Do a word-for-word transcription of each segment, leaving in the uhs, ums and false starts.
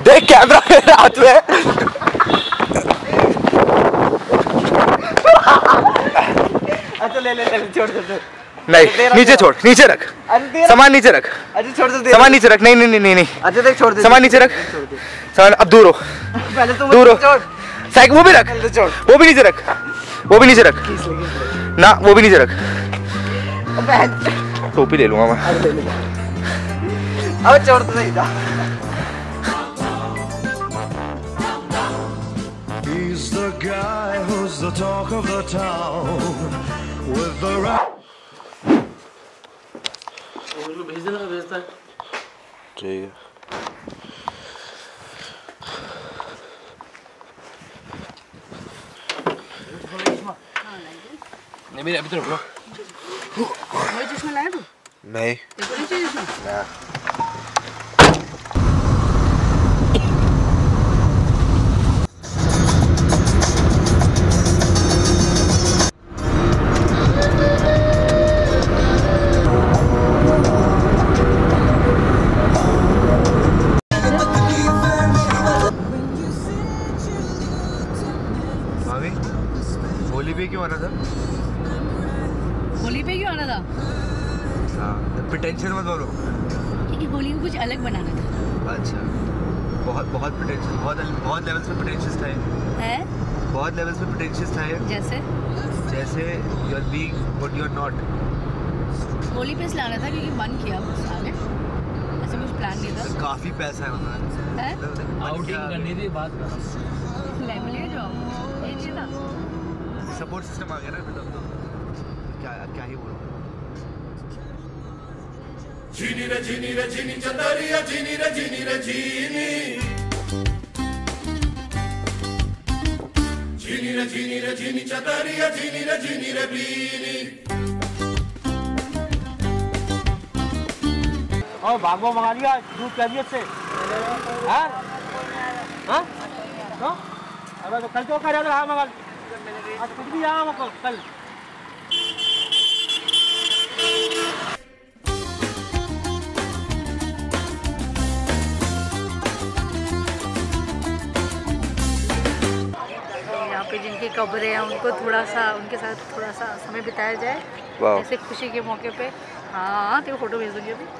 देख कैमरा मेरे हाथ में। अच्छा ले ले ले छोड़ दे। नहीं नीचे छोड़, नीचे रख सामान, नीचे रख। अच्छा छोड़ दे सामान नीचे रख। नहीं नहीं नहीं नहीं अच्छा देख छोड़ दे सामान नीचे रख। सामान अब दूर हो, पहले तो दूर हो। छोड़ साइकिल वो भी रख, छोड़ वो भी नीचे रख, वो भी नीचे रख ना, वो भी नीचे रख। टोपी ले लूंगा मैं। अब छोड़ तो नहीं था। He's the guy who's the talk of the town with the right. भेज देना, भेजता है। ठीक है। नहीं मेरे अभी तो रुको। वही चश्मा लाया तू? नहीं। देखो नीचे चश्मा। ना। होली पे क्यों आना था? होली पे क्यों आना था? हाँ, टेंशन मत करो। क्योंकि होली को कुछ अलग बनाना था। अच्छा, बहुत बहुत पोटेंशियल, बहुत बहुत लेवल्स पे पोटेंशियल था। है? बहुत लेवल्स पे पोटेंशियल था। जैसे? जैसे you are being what you are not. Holi पे लाना था क्योंकि मन किया बस आगे। ऐसा कुछ प्लान नहीं था। काफी पैसा है उसमें। है? आउटिंग करनी थी, बात करो। लेवल ये जो ये चीज़ ना। सपोर्ट सिस्टम आ गया ना, मतलब तो क्या क्या ही बोलूं। Gini re gini re gini Chandaria gini re gini re gini Gini re gini re gini Chandaria gini re gini re बीनी। और भागो मंगा लिया दूध कैबियत से। हाँ हाँ तो अबे तो कल तो कर रहा था मंगा। आज कुछ भी यहाँ मत कल। यहाँ पे जिनकी कब्रें हैं उनको थोड़ा सा उनके साथ थोड़ा सा समय बिताया जाए ऐसे खुशी के मौके पे। हाँ तेरे फोटो भेज दूंगी अभी।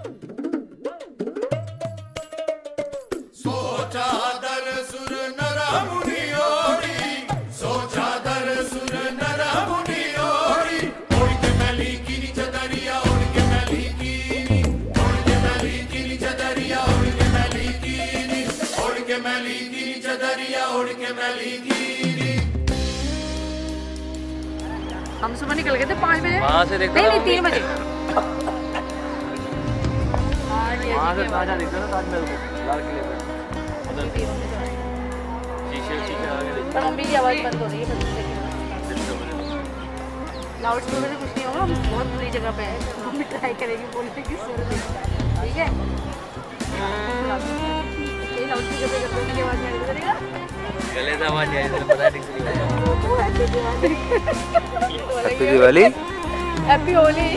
सोचा दर सुर नरा मुनियोरी सोचा दर सुर नरा मुनियोरी ओढ़ के मैली कीनी चदरिया ओढ़ के मैली कीनी ओढ़ के मैली कीनी चदरिया ओढ़ के मैली कीनी ओढ़ के मैली कीनी चदरिया ओढ़ के मैली कीनी। हम सुबह निकल गए थे पाँच बजे। वहाँ से देखते नहीं नहीं तीन बजे। वहाँ से ताजा दिखता था ताजमहल को लाल किले पे। शीशे शीशे आगे देखो। पर मम्मी की आवाज़ बंद हो रही है। लाउड स्पीकर से कुछ नहीं होगा। हम बहुत बुरी जगह पे हैं। मम्मी ट्राई करेगी बोलने की सुर ठीक है। ये लाउड स्पीकर पे करने की आवाज़ नहीं करेगा। गले से आवाज़ आई तो पता नहीं चलेगा। हैप्पी दिवाली। हैप्पी होली।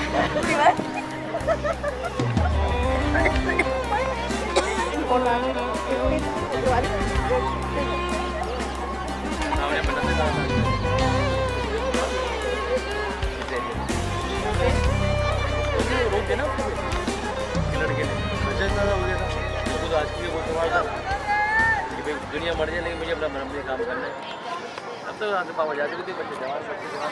दुनिया मर जाए लेकिन मुझे अपना मन में काम करना है। अब तो यहाँ से पापा जाते थे बच्चे जवान बच्चे जवान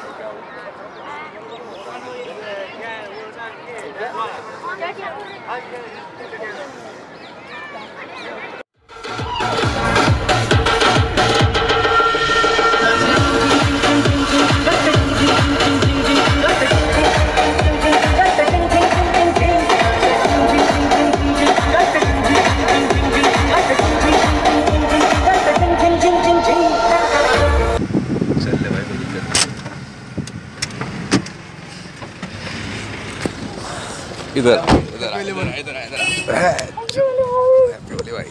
इधर इधर इधर इधर भाई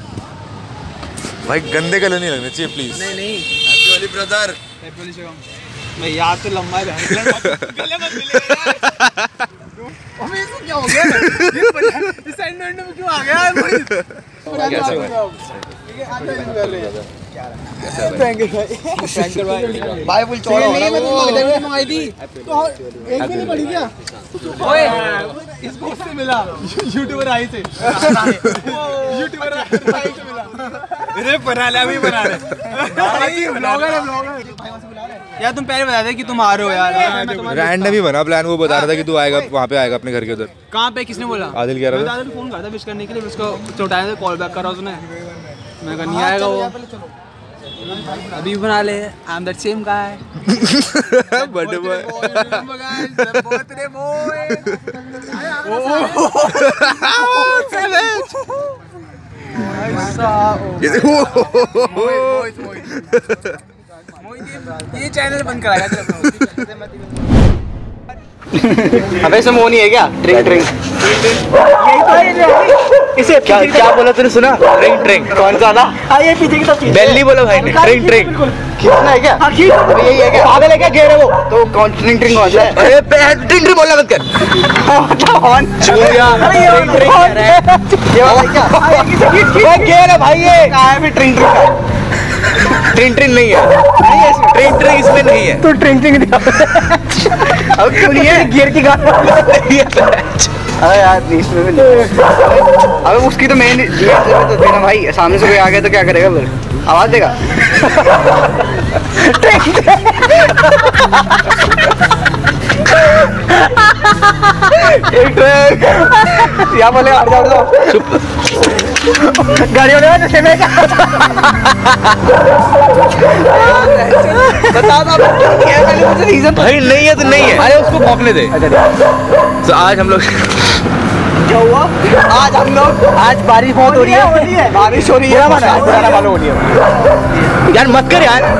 भाई गंदे कलर नहीं लगने चाहिए प्लीज। नहीं नहीं happy Holi brother. Happy Holi Shivam. मैं यार तो लंबा है गले मत मिलेगा यार। अबे इसको क्या हो गया? इस साइड में क्यों आ गया? भाई फुल चौड़ा हो रहा है वो। मंगाई थी तो एक भी नहीं पड़ी क्या? ओए इसको उससे मिला यूट्यूबर आई से यूट्यूबर आई से मिला। अरे बना ले अभी बना ले ब्लॉगर है ब्लॉगर। यार तुम पहले बता दे कि तुम आ रहे हो यार। रैंडम ही बना प्लान, वो बता रहा था कि तू आएगा वहाँ पे आएगा अपने घर के उधर। कहाँ पे किसने बोला? आदिल कह रहा था। आदिल फोन करता विश करने के लिए, उसको चौटाया था कॉल बैक करा उसने। मैं कहा नहीं आएगा वो। अभी बना ले I am that same guy birthday boy birthday boy ये चैनल बंद कराएगा। अबे इसमें वो नहीं है क्या? ड्रिंक ड्रिंक इसे क्या क्या बोला तूने सुना? ड्रिंक ड्रिंक कौन सा था? हाँ ये पीछे की तो बेली बोला भाई ने। ड्रिंक ड्रिंक कितना है क्या? हाँ खींच अबे यही है क्या? पागल है क्या? घेरे वो तो कौन ड्रिंक ड्रिंक कौन सा है? अरे ड्रिंक ड्रिंक बोलना मत कर। कौन चूतिया ड्रिंक ड्रिंक कर रहा है ये वाला क्या? ये घेर है भाई, ये कहां है? फिर ड्रिंक ड्रिंक ड्रिंक ड्रिंक नहीं है, नहीं है इसमें ड्रिंक ड्रिंक इसमें नहीं है। तू ड्रिंक ड्रिंक दिखा अब क्यों नहीं है? गियर की गाड़ी नहीं है। अरे यार नहीं इसमें भी नहीं। अबे उसकी तो मेन तो देना भाई, सामने से कोई आ गया तो क्या करेगा फिर? आवाज देगा। क्या बोले? हट जाओ जाओ चुप गाड़ी वाले जैसे मैं बता दो मुझे रीजन। भाई नहीं है तो नहीं है। अरे उसको भौंकने दे। तो आज हम लोग क्या हुआ? आज हम लोग आज बारिश बहुत हो रही है, बारिश हो रही है, बुरा मालूम हो रही है यार, मत कर यार।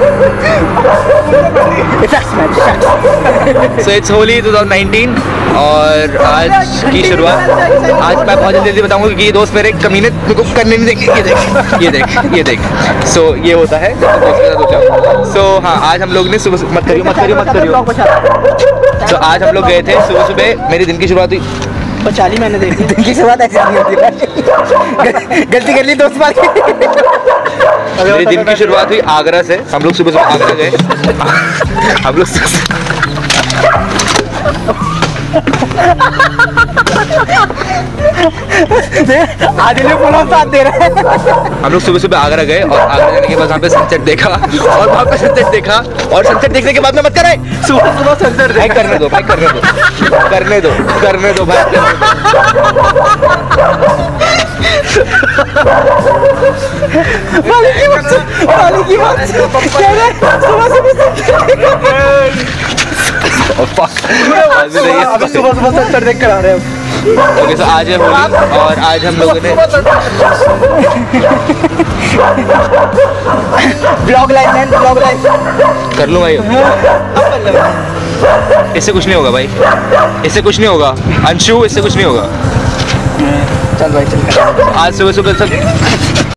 So it's Holi twenty nineteen और आज की शुरुआत। आज मैं बहुत जल्दी जल्दी बताऊंगा क्योंकि ये दोस्त मेरे कमीने को करने नहीं देंगे। ये देख ये देख ये देख सो so, ये होता है सो so, हाँ आज हम लोग ने सुबह मत करियो मत करियो मत करियो सो so, आज हम लोग गए थे सुबह सुबह। मेरी दिन की शुरुआत हुई पचाली मैंने देखी। दिन की शुरुआत ऐसी नहीं होती। गलती कर ली दोस्त बार। मेरी दिन की शुरुआत हुई आगरा से। हम लोग सुबह सुबह आगरा गए। हम लोग आदिल बोला साथ दे रहे हैं। हम लोग सुबह सुबह आगरा गए और आगरा जाने के बाद वहाँ पे सनसेट देखा और वहाँ पे सनसेट देखा और सनसेट देखने के बाद में मत करे सुबह सुबह सनसेट भाई करने दो भाई करने दो करने दो करने दो भाई की बात की बात सुबह सुबह सनसेट देख कर आ रहे हैं। ओके सो आज है होली और आज हम लोगों ने ब्लॉग लाइन ब्लॉग लाइन कर लूँ भाई। इससे कुछ नहीं होगा भाई, इससे कुछ नहीं होगा अंशु, इससे कुछ नहीं होगा। चल भाई चल। आज सुबह सुबह सब